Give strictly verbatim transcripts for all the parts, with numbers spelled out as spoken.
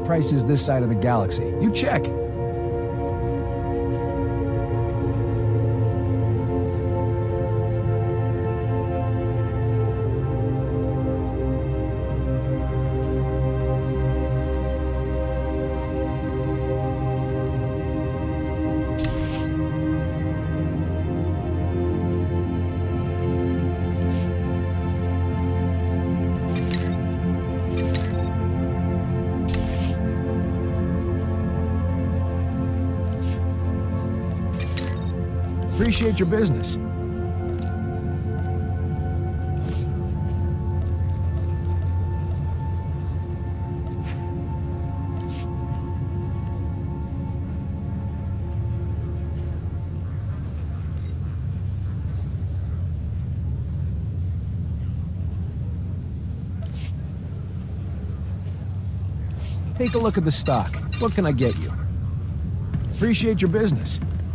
prices this side of the galaxy. You check. Appreciate your business. Take a look at the stock. What can I get you? Appreciate your business.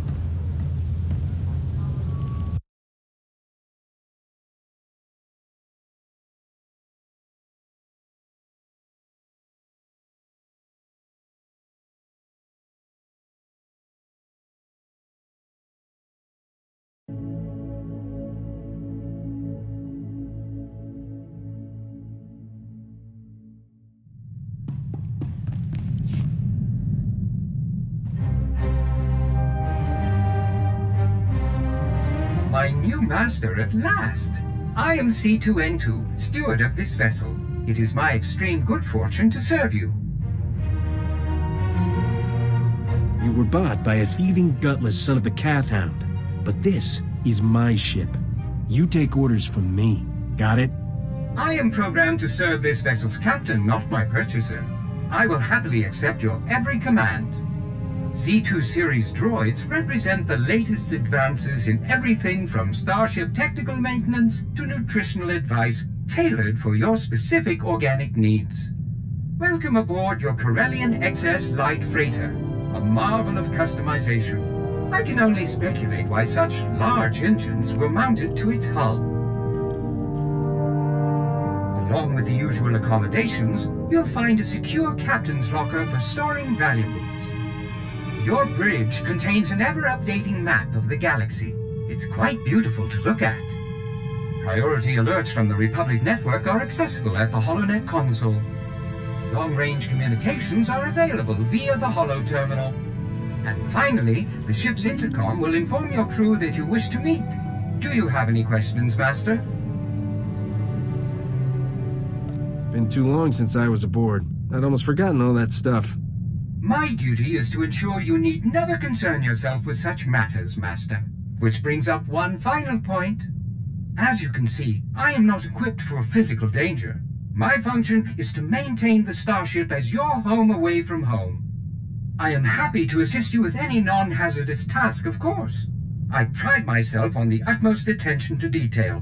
My new master at last! I am C two N two, steward of this vessel. It is my extreme good fortune to serve you. You were bought by a thieving, gutless son of a cath hound. But this is my ship. You take orders from me. Got it? I am programmed to serve this vessel's captain, not my purchaser. I will happily accept your every command. C two series droids represent the latest advances in everything from starship technical maintenance to nutritional advice tailored for your specific organic needs. Welcome aboard your Corellian X S light freighter, a marvel of customization. I can only speculate why such large engines were mounted to its hull. Along with the usual accommodations, you'll find a secure captain's locker for storing valuables. Your bridge contains an ever-updating map of the galaxy. It's quite beautiful to look at. Priority alerts from the Republic network are accessible at the HoloNet console. Long-range communications are available via the Holo terminal. And finally, the ship's intercom will inform your crew that you wish to meet. Do you have any questions, Master? Been too long since I was aboard. I'd almost forgotten all that stuff. My duty is to ensure you need never concern yourself with such matters, Master. Which brings up one final point. As you can see, I am not equipped for physical danger. My function is to maintain the starship as your home away from home. I am happy to assist you with any non-hazardous task, of course. I pride myself on the utmost attention to detail.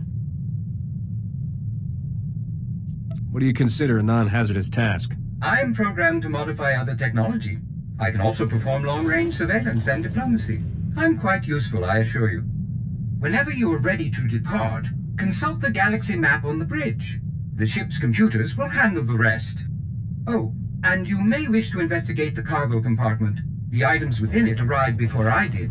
What do you consider a non-hazardous task? I am programmed to modify other technology. I can also perform long-range surveillance and diplomacy. I'm quite useful, I assure you. Whenever you are ready to depart, consult the galaxy map on the bridge. The ship's computers will handle the rest. Oh, and you may wish to investigate the cargo compartment. The items within it arrived before I did.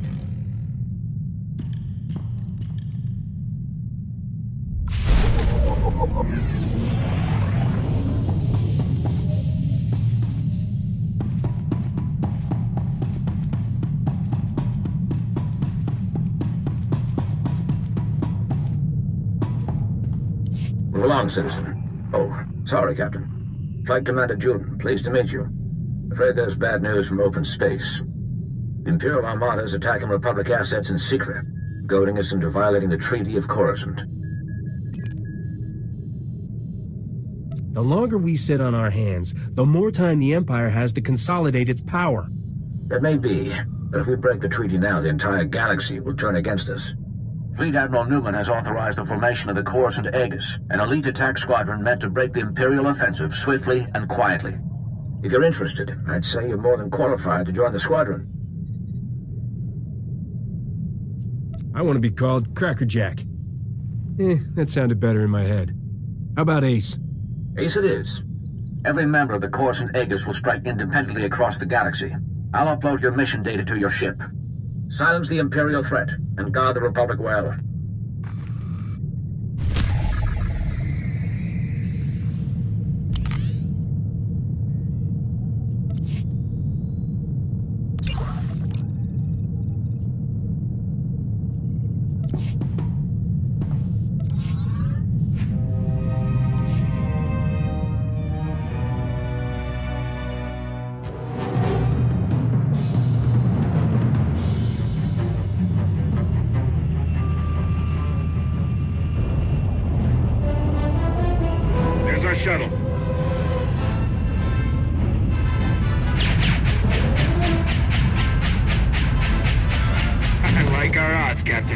Move along, citizen. Oh, sorry, Captain. Flight Commander Juden, pleased to meet you. Afraid there's bad news from open space. The Imperial Armada is attacking Republic assets in secret, goading us into violating the Treaty of Coruscant. The longer we sit on our hands, the more time the Empire has to consolidate its power. That may be, but if we break the treaty now, the entire galaxy will turn against us. Fleet Admiral Newman has authorized the formation of the Coruscant Aegis, an elite attack squadron meant to break the Imperial offensive swiftly and quietly. If you're interested, I'd say you're more than qualified to join the squadron. I want to be called Crackerjack. Eh, that sounded better in my head. How about Ace? Ace it is. Every member of the Coruscant Aegis will strike independently across the galaxy. I'll upload your mission data to your ship. Silence the Imperial threat, and guard the Republic well. Shuttle. I like our odds, Captain.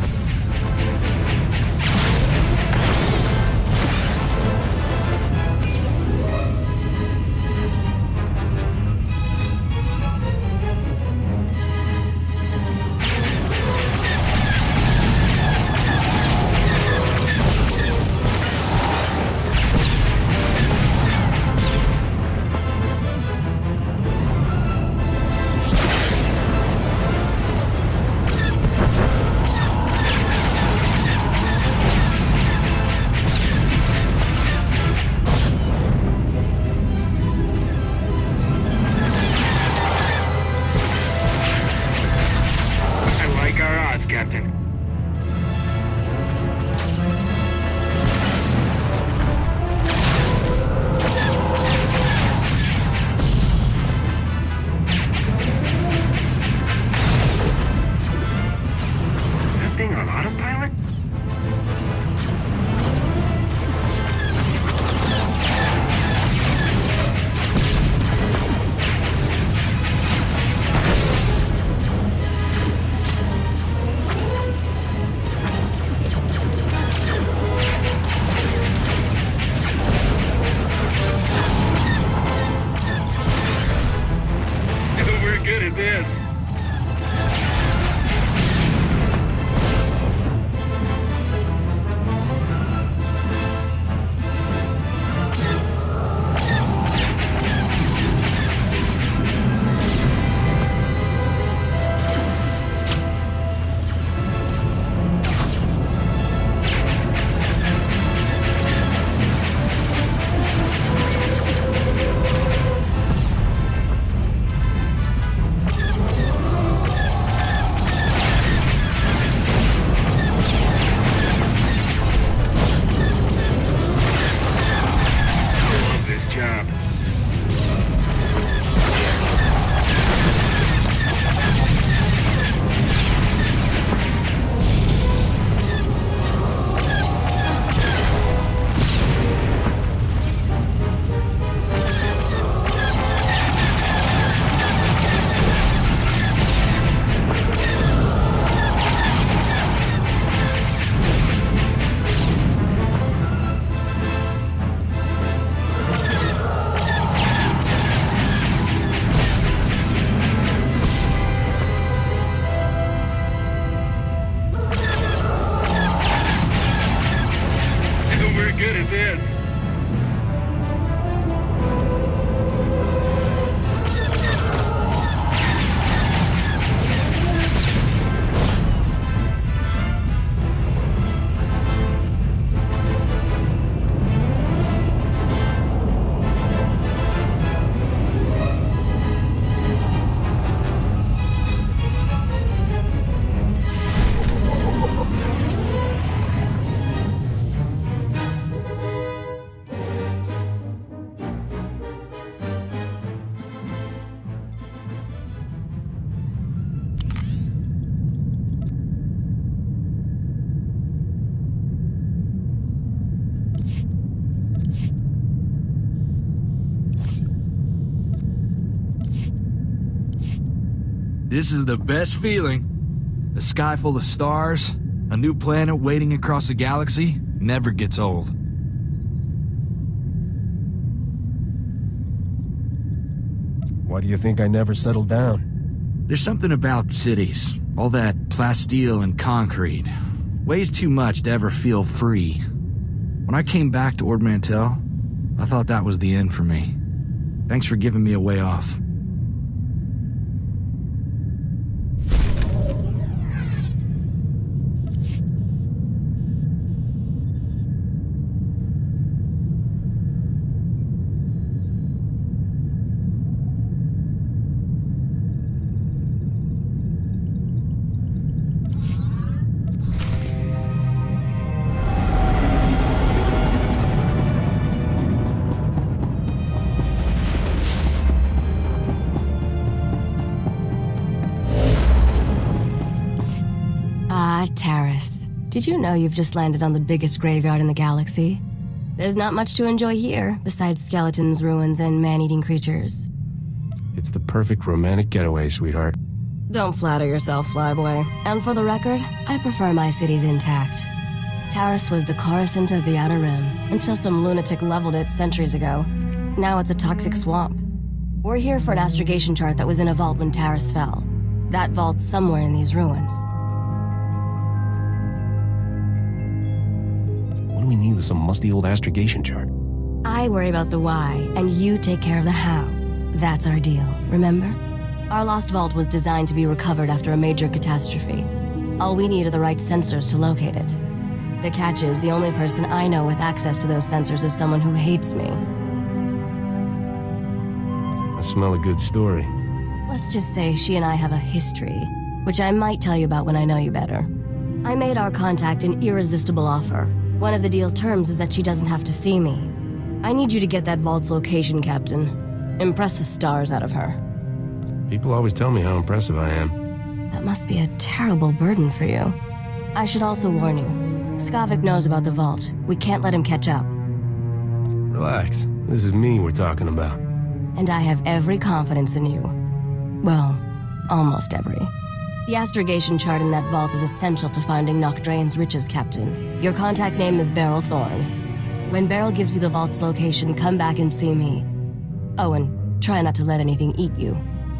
Captain. Is that thing on autopilot? Good at this. Good at this. This is the best feeling. A sky full of stars, a new planet waiting across the galaxy, never gets old. Why do you think I never settled down? There's something about cities, all that plasteel and concrete. Weighs too much to ever feel free. When I came back to Ord Mantell, I thought that was the end for me. Thanks for giving me a way off. Taris, did you know you've just landed on the biggest graveyard in the galaxy? There's not much to enjoy here, besides skeletons, ruins, and man-eating creatures. It's the perfect romantic getaway, sweetheart. Don't flatter yourself, flyboy. And for the record, I prefer my cities intact. Taris was the Coruscant of the Outer Rim, until some lunatic leveled it centuries ago. Now it's a toxic swamp. We're here for an astrogation chart that was in a vault when Taris fell. That vault's somewhere in these ruins. What do we need with some musty old astrogation chart? I worry about the why, and you take care of the how. That's our deal, remember? Our lost vault was designed to be recovered after a major catastrophe. All we need are the right sensors to locate it. The catch is, the only person I know with access to those sensors is someone who hates me. I smell a good story. Let's just say she and I have a history, which I might tell you about when I know you better. I made our contact an irresistible offer. One of the deal's terms is that she doesn't have to see me. I need you to get that vault's location, Captain. Impress the stars out of her. People always tell me how impressive I am. That must be a terrible burden for you. I should also warn you. Skavik knows about the vault. We can't let him catch up. Relax. This is me we're talking about. And I have every confidence in you. Well, almost every. The astrogation chart in that vault is essential to finding Nocdrane's riches, Captain. Your contact name is Beryl Thorne. When Beryl gives you the vault's location, come back and see me. Oh, and try not to let anything eat you.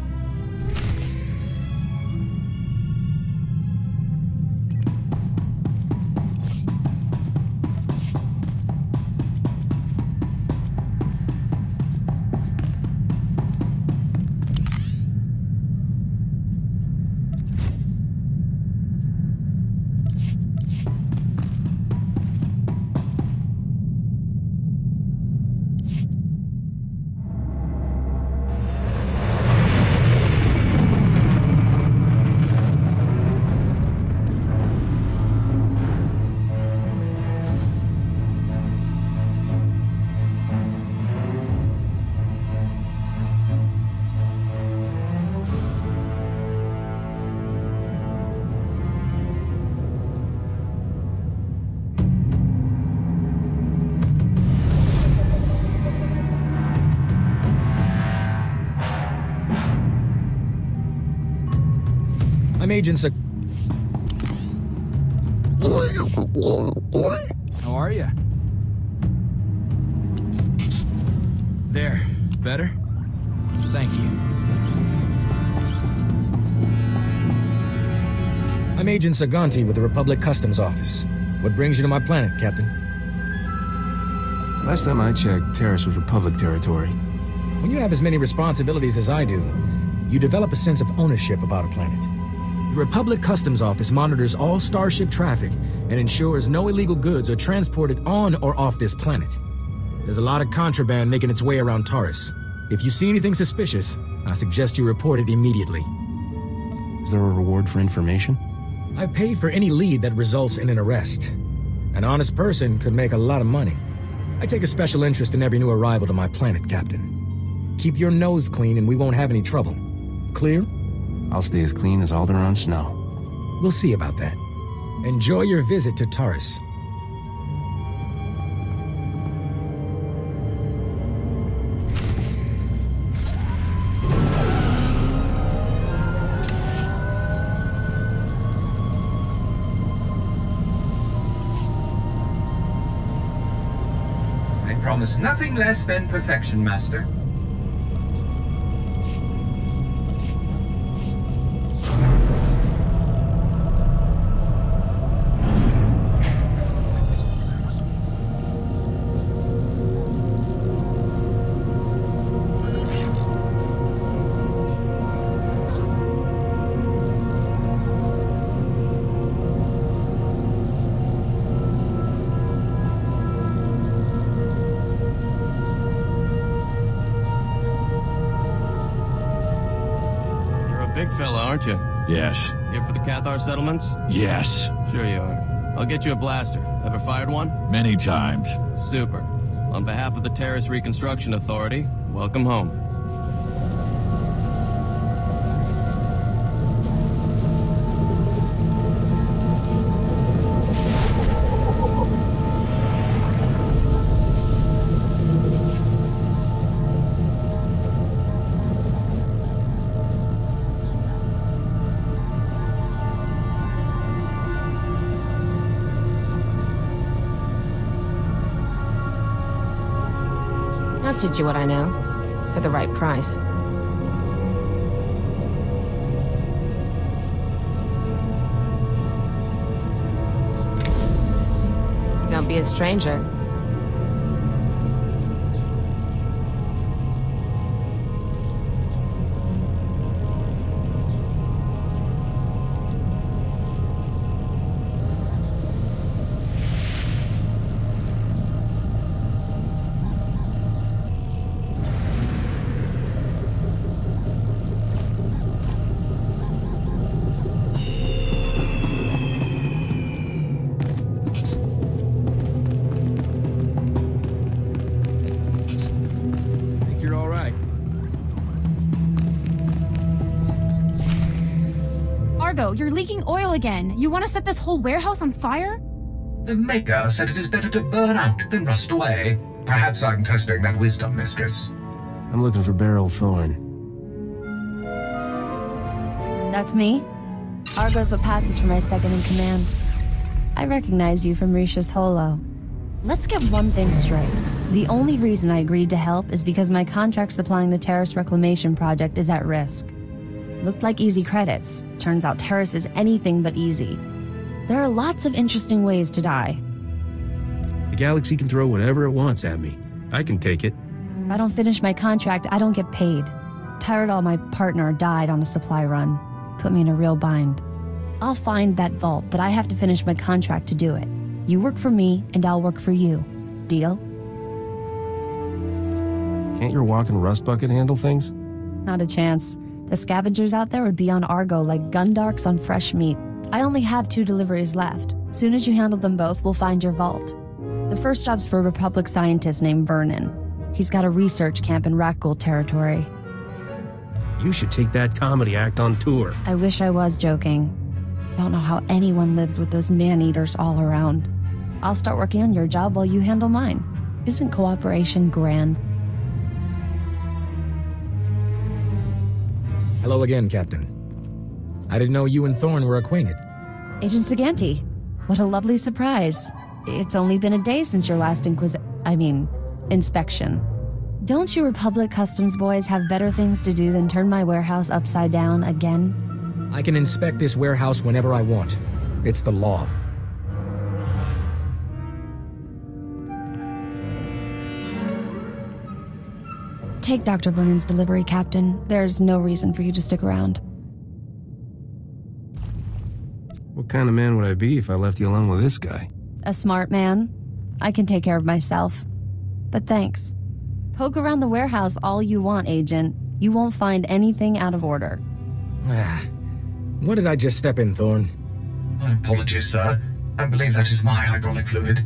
I'm Agent Sec- How are you? There. Better? Thank you. I'm Agent Saganti with the Republic Customs Office. What brings you to my planet, Captain? Last time I checked, Taris was Republic territory. When you have as many responsibilities as I do, you develop a sense of ownership about a planet. The Republic Customs Office monitors all starship traffic and ensures no illegal goods are transported on or off this planet. There's a lot of contraband making its way around Taris. If you see anything suspicious, I suggest you report it immediately. Is there a reward for information? I pay for any lead that results in an arrest. An honest person could make a lot of money. I take a special interest in every new arrival to my planet, Captain. Keep your nose clean and we won't have any trouble. Clear? I'll stay as clean as Alderaan snow. We'll see about that. Enjoy your visit to Taris. I promise nothing less than perfection, Master. fella, aren't you? Yes. Here for the Cathar settlements? Yes. Sure you are. I'll get you a blaster. Ever fired one? Many times. Super. On behalf of the Terrorist Reconstruction Authority, welcome home. I'll teach you what I know, for the right price. Don't be a stranger. You're leaking oil again. You want to set this whole warehouse on fire? The Maker said it is better to burn out than rust away. Perhaps I'm testing that wisdom, mistress. I'm looking for Beryl Thorne. That's me. Argo's what passes for my second in command. I recognize you from Risha's holo. Let's get one thing straight. The only reason I agreed to help is because my contract supplying the Terrace Reclamation Project is at risk. Looked like easy credits. Turns out Terrace is anything but easy. There are lots of interesting ways to die. The Galaxy can throw whatever it wants at me. I can take it. If I don't finish my contract, I don't get paid. Tyrell, my partner, died on a supply run. Put me in a real bind. I'll find that vault, but I have to finish my contract to do it. You work for me, and I'll work for you. Deal? Can't your walking rust bucket handle things? Not a chance. The scavengers out there would be on Argo like gundarks on fresh meat. I only have two deliveries left. Soon as you handle them both, we'll find your vault. The first job's for a Republic scientist named Vernon. He's got a research camp in Rakghoul territory. You should take that comedy act on tour. I wish I was joking. Don't know how anyone lives with those man-eaters all around. I'll start working on your job while you handle mine. Isn't cooperation grand? Hello again, Captain. I didn't know you and Thorne were acquainted. Agent Saganti, what a lovely surprise. It's only been a day since your last inquis- I mean, inspection. Don't you Republic Customs boys have better things to do than turn my warehouse upside down again? I can inspect this warehouse whenever I want. It's the law. Take Doctor Vernon's delivery, Captain. There's no reason for you to stick around. What kind of man would I be if I left you alone with this guy? A smart man. I can take care of myself. But thanks. Poke around the warehouse all you want, Agent. You won't find anything out of order. What did I just step in, Thorne? My apologies, sir. I believe that is my hydraulic fluid.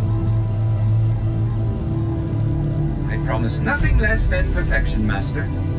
Promise nothing less than perfection, Master.